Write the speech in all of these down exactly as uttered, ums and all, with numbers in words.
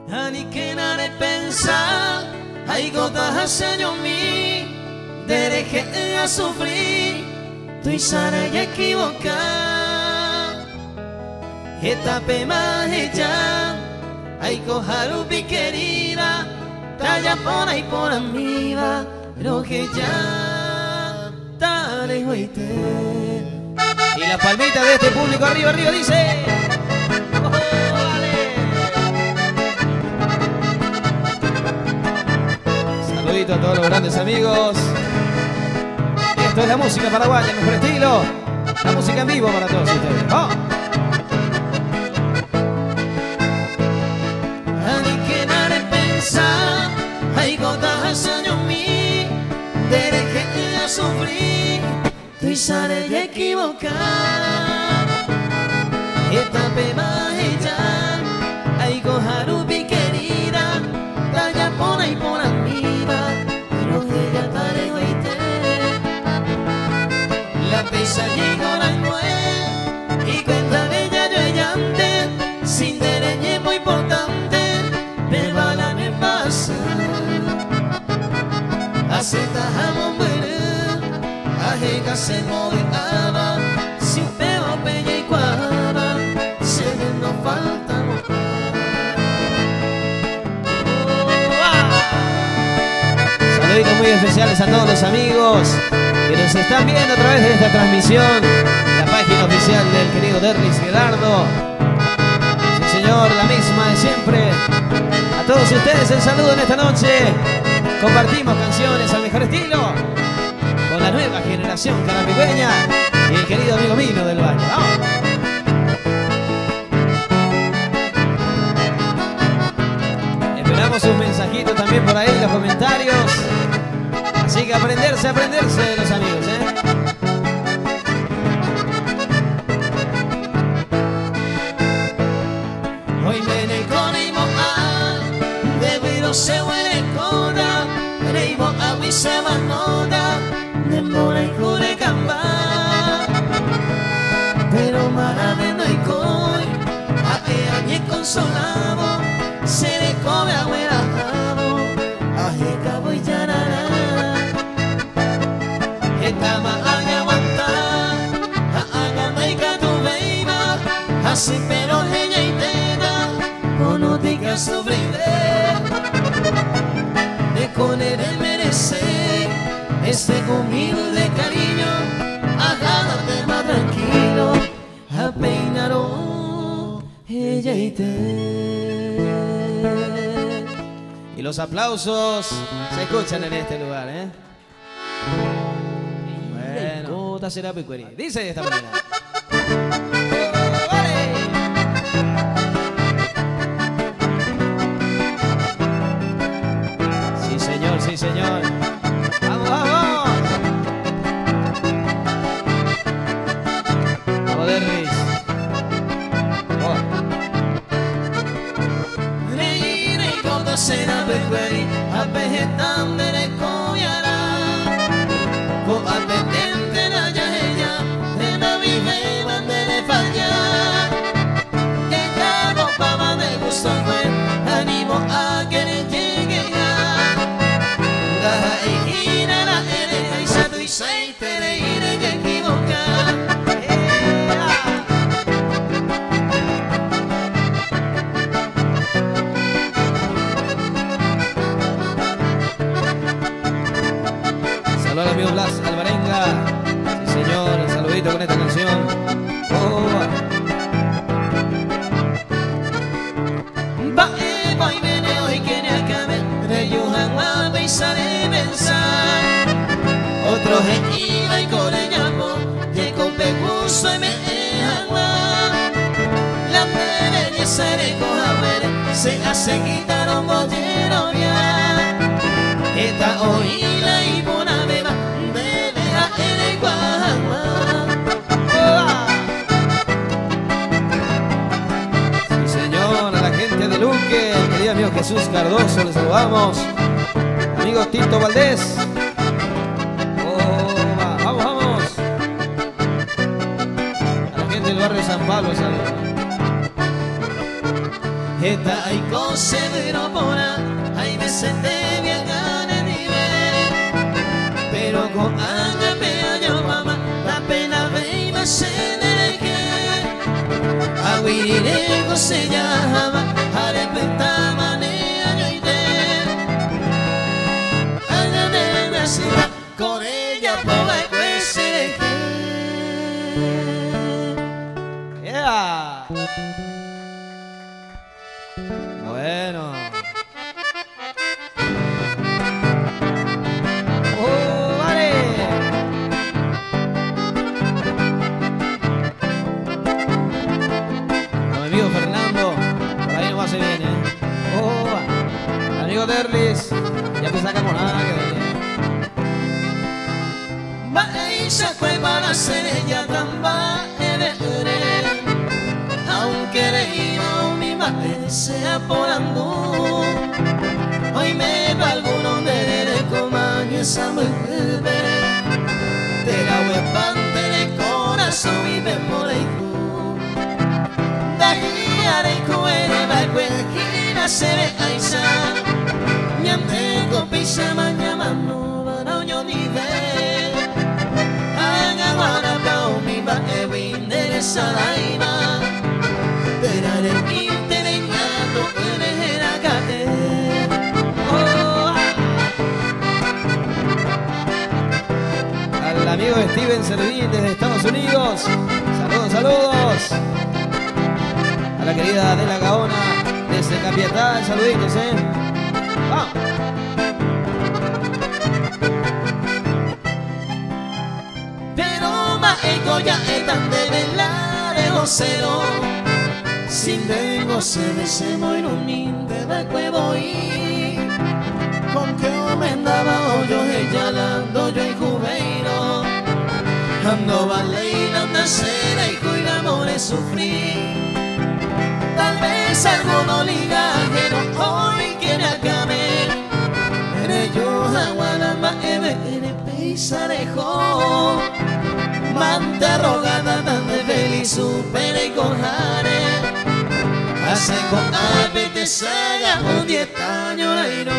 Ani che non ne pensa, ai goda segno mi, dere che a soffrire, tu sarai equivocado. Esta pema ella, ai cojaru querida, talla por ahí por amiga, lo que ya dale hoite. Y la palmita de este público arriba, arriba dice. Oh, dale. Saludito a todos los grandes amigos. Esto es la música paraguaya, el mejor estilo. La música en vivo para todos ustedes. ¡Oh! Ai goda segno mi, dere che a soffrire, tu sarai equivocado. Esta pema ella, ai cojaru querida, talla por ahí por amiga, pero ella tare hoite. La pesa llegó la nuez, y cuenta bella yo ella antes, sin dereñe muy importante, me va la nevasa. Aceta jamón bueno, ajega se moviaba, si pego peña y cuadra, se ve no falta oh, ah. Saluditos muy especiales a todos los amigos que nos están viendo a través de esta transmisión, la página oficial del querido Derlis Gerardo. Sí señor, la misma de siempre. A todos ustedes el saludo en esta noche. Compartimos canciones al mejor estilo con la nueva generación carapigüeña y el querido amigo Mino del Valle. ¡Vamos! Esperamos un mensajito también por ahí en los comentarios. Así que aprenderse, aprenderse de los amigos, ¿eh? Hoy viene con Imoal, de se huele coda, reibo a mi se va moda, de mora y jure camba. Pero marade no hay coi, a que añe consolado, se le come a huelado, a je cabo y yarara. Esta ma haga aguantar, a haga maica tu beiba, así pero ella y tega, o no digas sufrir. Con él merece este humilde cariño, agárrate más tranquilo, a peinaron ella y te. Y los aplausos se escuchan en este lugar, ¿eh? Bueno, será picuerí. Dice de esta manera. Sí, señor. ¡Vamos, vamos! Vamos, Derris. Oh. Reír y todo será pecueri, a vegetar de le coyará. Co apetente la ya ella, de la vive de le fallar. Que cago pava de gusto fue, animo a que le llegue ya. Say te iré y equivocar. Saludos al amigo Blas Alvarenga. Sí señor, un saludito con esta canción. Oh. Va y voy viene hoy que ne acabe, reyujan a pensar y pensar. Otros iba y con el llamo, que con pecuso y me agua. La mujer y se le coja ver, se hace quitar un bollero ya. Esta oíla y buena beba, de deja el guagua. Sí señor, a la gente de Luque, el querido amigo Jesús Cardoso, les saludamos. Amigo Tito Valdés. Barrio San Pablo, ¿sabes? Esta y cose de no pora, ay me senté bien gana nivel. Pero con anga pea yo mamá, la pena ve y me se deje. Aguirire se llama, arepenta manea yo iré. Anga de la ciudad, con ella pobre que se deje. Yeah. Bueno. ¡Oh, vale! A mi amigo Fernando, por ahí nomás se viene, ¿eh? ¡Oh, va! El amigo Derlis, ya pues sacamos nada que ver. Maísa cueva la cerilla tan va aunque leímos mi madre sea por andú. Hoy me va alguno de comaño esa mujer de la huepante de corazón y me moleiku. Dajía de cuere va cuejina se ve aisa. Ñante con pisa mañana no va a oño ni ve. Haga guana pao mi va e vinde esa daima. Al amigo Steven Servín desde Estados Unidos, saludos, saludos. A la querida Adela Gaona desde Capiatá, saluditos, eh. Vamos. Pero maeco ya es tan de velar de vocero. Sin tengo se desemo en un minte de cuevo y con que omendaba hoyo ella lando yo y jubeiro ando baleina anda cera y cuida amores sufrir. Tal vez alguno ligajero hoy quiere acabe pero yo agualamba eve ere peisarejo mante arrogada tan de feliz supere y cojare. Hace con ave te saga un diez años la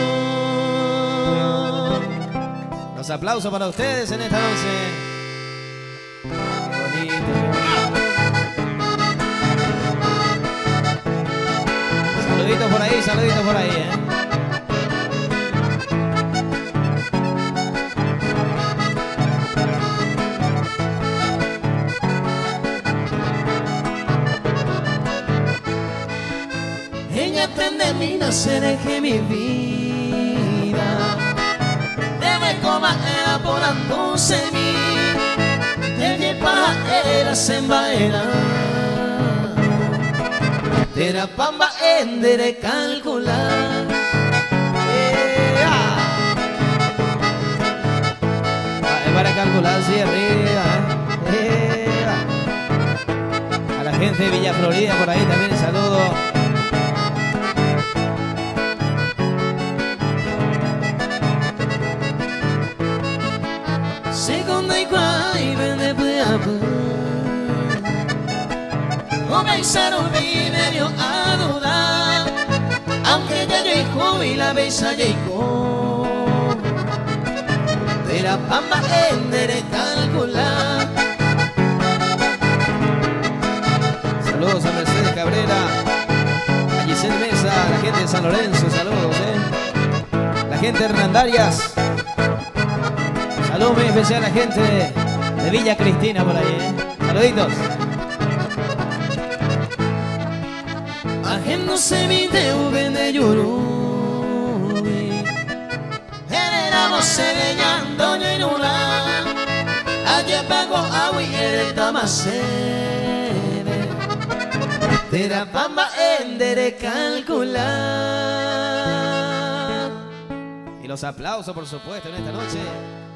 Los aplausos para ustedes en esta noche. Qué bonito, qué bonito. Saluditos por ahí, saluditos por ahí, eh. Ella prende mi nacer que mi vida debe comer por anduce mi de pa era sembaera de la pamba endere calcular eh, ah. Ah, para calcular si arriba eh, ah. A la gente de Villa Florida por ahí también saludo. Seconda i guai vende pleabu o pensaron vive a dudar aunque ya llegó y la besa llegó de la pamba endere calcular. Saludos a Mercedes Cabrera, a Giselle Mesa, a la gente de San Lorenzo, saludos, eh. La gente de Hernandarias. Saludos muy especial a la gente de, de Villa Cristina por ahí, ¿eh? Saluditos. Ajeno se mi teuve de Yurubi Generamos sereñando en una Ayer pago agua y el tamasere de la pamba endere calcular. Y los aplausos por supuesto en esta noche.